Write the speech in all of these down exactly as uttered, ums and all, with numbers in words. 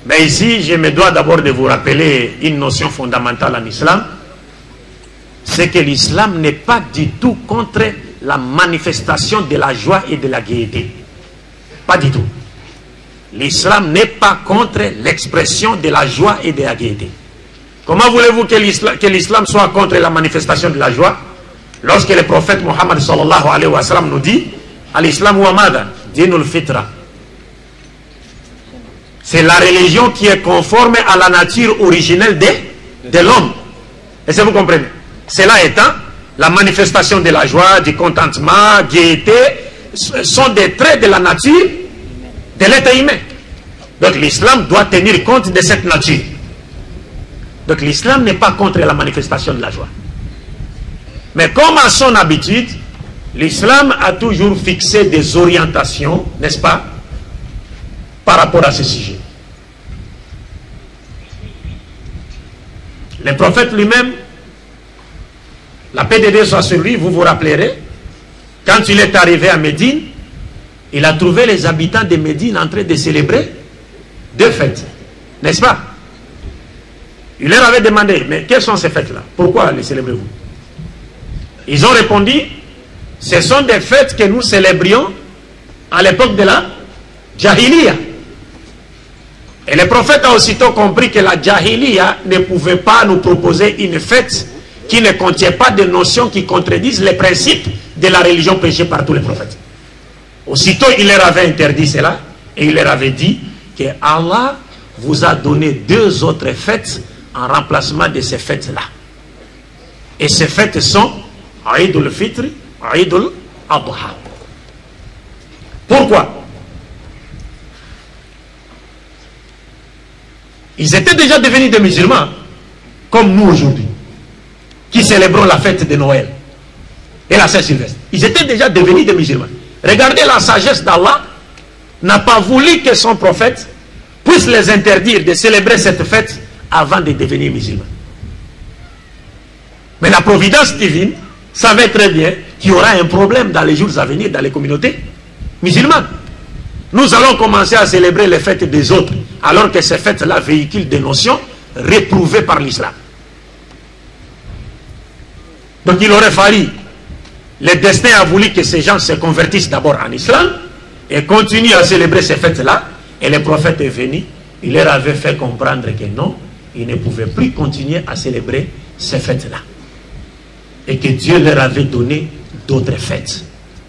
Mais ici, je me dois d'abord de vous rappeler une notion fondamentale en islam. C'est que l'islam n'est pas du tout contre la manifestation de la joie et de la gaieté. Pas du tout. L'islam n'est pas contre l'expression de la joie et de la gaieté. Comment voulez-vous que l'islam soit contre la manifestation de la joie? Lorsque le prophète Mohammed sallallahu alayhi wa sallam nous dit Al-Islam wa mada dinul fitra. C'est la religion qui est conforme à la nature originelle de, de l'homme. Est-ce que vous comprenez? Cela étant, la manifestation de la joie, du contentement, gaieté, sont des traits de la nature de l'être humain. Donc l'islam doit tenir compte de cette nature. Donc l'islam n'est pas contre la manifestation de la joie. Mais comme à son habitude, l'islam a toujours fixé des orientations, n'est-ce pas, par rapport à ce sujet. Le prophète lui-même, la paix de Dieu soit sur lui, vous vous rappellerez, quand il est arrivé à Médine, il a trouvé les habitants de Médine en train de célébrer deux fêtes, n'est-ce pas? Il leur avait demandé, mais quelles sont ces fêtes-là? Pourquoi les célébrez-vous? Ils ont répondu, ce sont des fêtes que nous célébrions à l'époque de la Jahiliya. Et le prophète a aussitôt compris que la Jahiliya ne pouvait pas nous proposer une fête qui ne contient pas de notions qui contredisent les principes de la religion prêchée par tous les prophètes. Aussitôt, il leur avait interdit cela et il leur avait dit que Allah vous a donné deux autres fêtes en remplacement de ces fêtes-là. Et ces fêtes sont Aïd al-Fitr, Aïd al-Adha. Pourquoi? Ils étaient déjà devenus des musulmans, comme nous aujourd'hui, qui célébrons la fête de Noël et la Saint-Sylvestre. Ils étaient déjà devenus des musulmans. Regardez, la sagesse d'Allah n'a pas voulu que son prophète puisse les interdire de célébrer cette fête avant de devenir musulmans. Mais la providence divine savait très bien qu'il y aura un problème dans les jours à venir dans les communautés musulmanes. Nous allons commencer à célébrer les fêtes des autres, alors que ces fêtes-là véhiculent des notions réprouvées par l'islam. Donc il aurait fallu, le destin a voulu que ces gens se convertissent d'abord en islam et continuent à célébrer ces fêtes-là. Et le prophète est venu, il leur avait fait comprendre que non, ils ne pouvaient plus continuer à célébrer ces fêtes-là. Et que Dieu leur avait donné d'autres fêtes.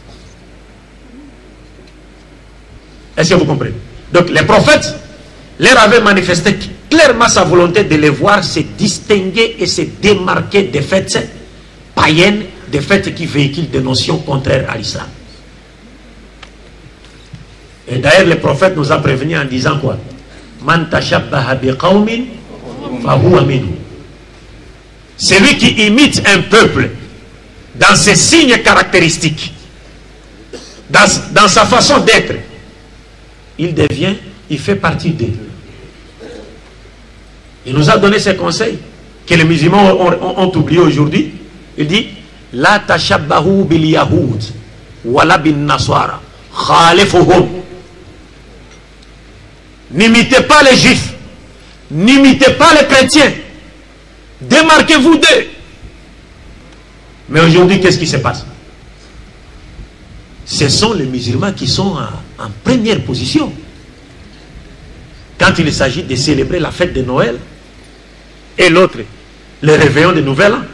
Est-ce que vous comprenez? Donc les prophètes leur avaient manifesté clairement sa volonté de les voir se distinguer et se démarquer des fêtes païennes, des fêtes qui véhiculent des notions contraires à l'islam. Et d'ailleurs le prophète nous a prévenu en disant quoi? Man tashabbaha biqawmin fahuwa minhum. Celui qui imite un peuple dans ses signes caractéristiques, dans, dans sa façon d'être, il devient, il fait partie d'eux. Il nous a donné ces conseils que les musulmans ont, ont, ont oublié aujourd'hui. Il dit La tashabbahu bil yahoud wala bin naswara khalifuhum. N'imitez pas les juifs, n'imitez pas les chrétiens, démarquez-vous d'eux. Mais aujourd'hui, qu'est-ce qui se passe? Ce sont les musulmans qui sont en, en première position. Quand il s'agit de célébrer la fête de Noël et l'autre, le réveillon de Nouvel An.